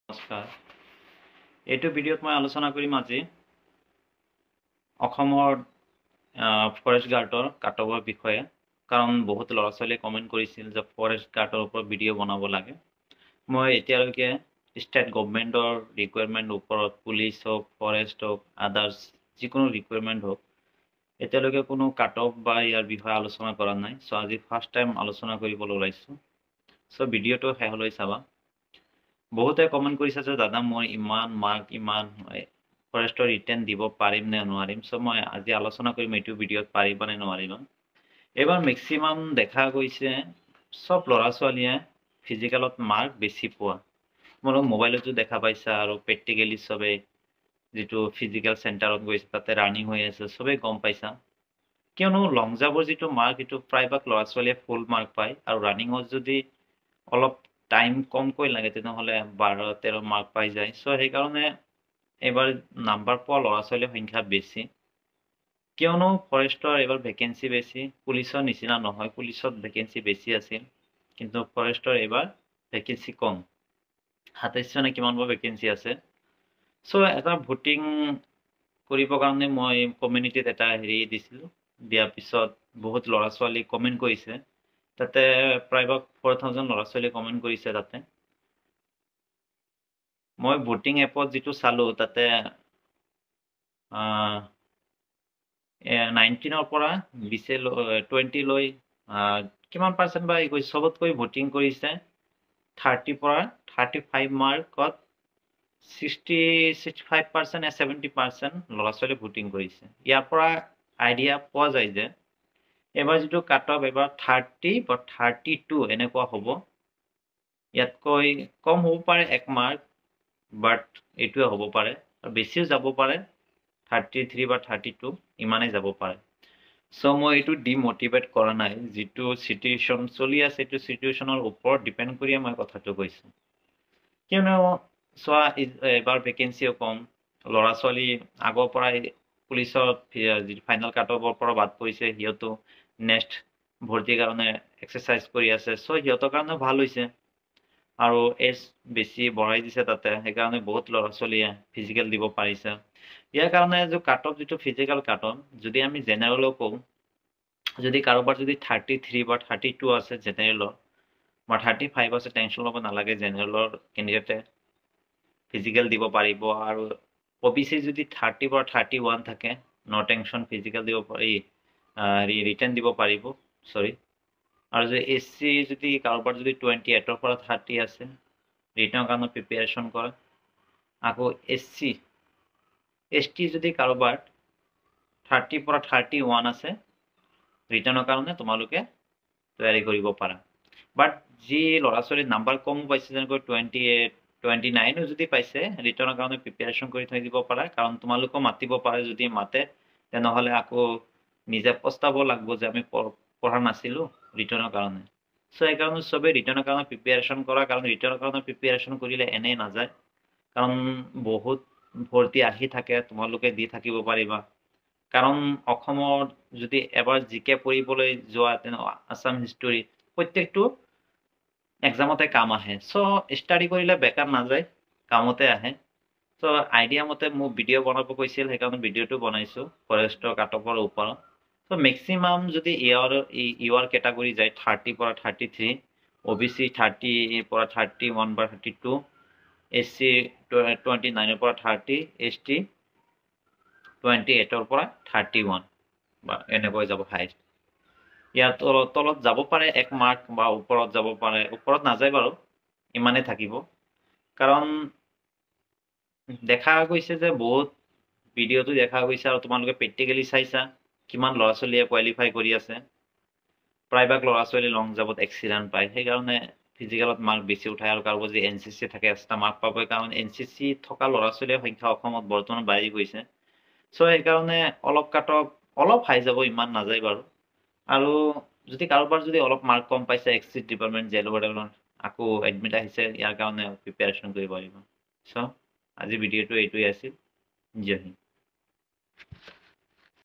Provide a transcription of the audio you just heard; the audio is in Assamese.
নমস্কাৰ এইটো ভিডিঅ'ত মই আলোচনা কৰিম আজি অসমৰ ফৰেষ্ট গাৰ্ডৰ কাটঅফৰ বিষয়ে কাৰণ বহুত ল'ৰা ছোৱালীয়ে কমেন্ট কৰিছিল যে ফৰেষ্ট গাৰ্ডৰ ওপৰত ভিডিঅ' বনাব লাগে মই এতিয়ালৈকে ষ্টেট গভৰ্ণমেণ্টৰ ৰিকুৱাৰমেণ্ট ওপৰত পুলিচ হওক ফৰেষ্ট হওক আদাৰ্স যিকোনো ৰিকুৱাৰমেণ্ট হওক এতিয়ালৈকে কোনো কাটঅফ বা ইয়াৰ বিষয়ে আলোচনা কৰা নাই সো আজি ফাৰ্ষ্ট টাইম আলোচনা কৰিবলৈ ওলাইছো সো ভিডিঅ'টো শেষলৈ চাবা বহুতে কমেন্ট কৰিছে যে দাদা মই ইমান মাৰ্ক ইমান ফৰেষ্টৰ ৰিটেন দিব পাৰিম নে নোৱাৰিম সো মই আজি আলোচনা কৰিম এইটো ভিডিঅ'ত পাৰিবা নে নোৱাৰিবা এবাৰ ম্যাক্সিমাম দেখা গৈছে সব ল'ৰা ছোৱালীয়ে ফিজিক্যালত মাৰ্ক বেছি পোৱা মোৰ মোবাইলতো দেখা পাইছা আৰু প্ৰ্যাকটিক্যালি সবে যেটো ফিজিক্যাল সেন্টাৰত গৈছে তাতে ৰানিং হৈ আছে সবে গম পাইছা কিয়নো লং জাম্পৰ যেটো মাৰ্ক এটো প্ৰায়ভাগ ল'ৰা ছোৱালীয়ে ফুল মাৰ্ক পায় আৰু ৰানিংত যদি অলপ টাইম কমকৈ লাগে তেনেহলে 12-13 মাৰ্ক পাই যায় সো সেই কাৰণে এবাৰ নাম্বাৰ পোৱা ল'ৰা ছোৱালীৰ সংখ্যা বেছি কিয়নো ফৰেষ্টৰ এবাৰ ভ্যাকেন্সি বেছি পুলিচৰ নিচিনা নহয় পুলিচত ভ্যাকেন্সি বেছি আছিল কিন্তু ফৰেষ্টৰ এবাৰ ভ্যাকেন্সি কম 27 নে কিমান ভ্যাকেন্সি আছে সো এটা ভোটিং কৰিব কাৰণে মই কমিউনিটিত এটা হেৰি দিছিলো দিয়াৰ পিছত বহুত ল'ৰা ছোৱালী কমেন্ট কৰিছে তাতে প্ৰায়ভাগ 4000 ল'ৰা ছোৱালী কমেন্ট কৰিছে তাতে মই ভোটিং এপত যেটো চালো তাতে 19 ৰ পৰা 20 লৈ কিমান পাৰ্সেন্ট বা সবতকৈ ভোটিং কৰিছে 30 পৰা 35 মাৰ্কত 65% নে 70% ল'ৰা ছোৱালী ভোটিং কৰিছে ইয়াৰ পৰা আইডিয়া পোৱা যায় যে এবাৰ যেটো কাটঅফ এবাৰ 30 বা 32 এনেকুৱা হ'ব ইয়াতকৈ কম হ'ব পাৰে এক মাৰ্ক বাট এটোৱে হ'ব পাৰে আৰু বেছিও যাব পাৰে 33 বা 32 ইমানে যাব পাৰে সো মই এটো ডিমোটিভেট কৰা নাই যেটো সিচুৱেশন চলি আছে এটো সিচুৱেশনৰ ওপৰত ডিপেন্ড কৰি মই কথাটো কৈছো কিয়নো সোৱা এবাৰ ভ্যাকেন্সিও কম ল'ৰা ছোৱালী আগৰ পৰাই পুলিচৰ ফাইনাল কাটঅফৰ পৰা বাদ পৰিছে হিয়তো নেক্সট ভৰ্তিৰ কাৰণে এক্সাৰসাইজ কৰি আছে সো হিয়তৰ কাৰণে ভাল হৈছে আৰু এজ বেছি বঢ়াই দিছে তাতে সেই কাৰণে বহুত ল'ৰা ছোৱালীয়ে ফিজিক্যাল দিব পাৰিছে ইয়াৰ কাৰণে যে কাটঅফ যেটো ফিজিক্যাল কাটঅফ যদি আমি জেনাৰেলক কওঁ যদি কাৰোবাৰ যদি 33 বা 32 আছে জেনাৰেলৰ বা 35 আছে টেনশন ল'ব নালাগে জেনাৰেলৰ কেণ্ডিডেটে ফিজিক্যাল দিব পাৰিব আৰু ওবিসি যদি 30 বা 31 থাকে নো টেনশন ফিজিক্যাল দিব পাৰি ৰিটেন দিব পাৰিব সৰি আৰু যে এসসি যদি কাৰোবাৰ যদি 28 ৰ পৰা 30 আছে ৰিটেনৰ কাৰণে প্ৰিপাৰেচন কৰা আকৌ এসসি এসটি যদি কাৰোবাৰ 30 পৰা 31 আছে ৰিটেনৰ কাৰণে তোমালোকে তৈয়াৰী কৰিব পাৰা বাট যি ল'ৰা ছোৱালী নাম্বাৰ কম পাইছে যেনেকৈ 28 29 যদি পাইছে ৰিটেনৰ কাৰণে প্ৰিপাৰেচন কৰি থৈ দিব পাৰা কাৰণ তোমালোকক মাতিব পাৰে যদি মাতে তেনেহলে আকৌ নিজে পস্তাব লাগিব যে আমি পঢ়া নাছিলো ৰিটেনৰ কাৰণে সো এই কাৰণে সবে ৰিটেনৰ কাৰণে প্ৰিপাৰেচন কৰা কাৰণ ৰিটেনৰ কাৰণে প্ৰিপাৰেচন কৰিলে এনে নাযায় কাৰণ বহুত ভৰ্তি আহি থাকে তোমালোকে দি থাকিব পাৰিবা কাৰণ অসমৰ যদি এবাৰ জিকে পঢ়িবলৈ যোৱা তেনে আসাম হিষ্টৰী প্ৰত্যেকটো এক্সামতে কাম আহে সো ষ্টাডি কৰিলে বেকাৰ নাযায় কামতে আহে সো আইডিয়া মতে মোক ভিডিঅ' বনাব কৈছিল সেইকাৰণে ভিডিঅ'টো বনাইছো ফৰেষ্টৰ কাটঅফৰ ওপৰত So maximum যদি ER category যায় 30 পৰা 33 OBC 30 পৰা 31 বা 32 SC 29 পৰা 30 ST 28 পৰা 31 বা এনেকৈ যাব হাইষ্ট ইয়াত তলত যাব পাৰে এক মাৰ্ক বা ওপৰত যাব পাৰে ওপৰত নাযায় বাৰু ইমানে থাকিব কাৰণ দেখা গৈছে যে বহুত ভিডিঅ'টো দেখা গৈছে আৰু তোমালোকে প্ৰ্যাকটিক্যালি চাইছা কিমান ল'ৰা ছোৱালীয়ে কোৱালিফাই কৰি আছে প্ৰায়ভাগ ল'ৰা ছোৱালী লং জাম্পত এক্সিলেন্ট পায় সেই কাৰণে ফিজিক্যালত মাৰ্ক বেছি উঠায় আৰু কাৰোবাৰ যদি এনসিসি থাকে এক্সট্ৰা মাৰ্ক পাবই কাৰণ এনসিসি থকা ল'ৰা ছোৱালীৰ সংখ্যা অসমত বৰ্তমান বাঢ়ি গৈছে সো এই কাৰণে অলপ কাটঅফ অলপ হাই যাব ইমান নাযায় বাৰু আৰু যদি কাৰোবাৰ যদি অলপ মাৰ্ক কম পাইছে এক্সিট ডিপাৰ্টমেন্ট জেল ৱাৰ্ডেনত আকৌ এডমিট আহিছে ইয়াৰ কাৰণে প্ৰিপাৰেচন কৰিব পাৰিব সো আজি ভিডিঅ'টো এইটোই আছিল জয় হিন্দ